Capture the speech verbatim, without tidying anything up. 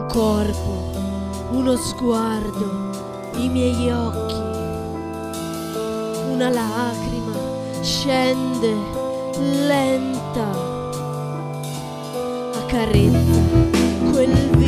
corpo, uno sguardo, i miei occhi. Una lacrima scende lenta, accarezza quel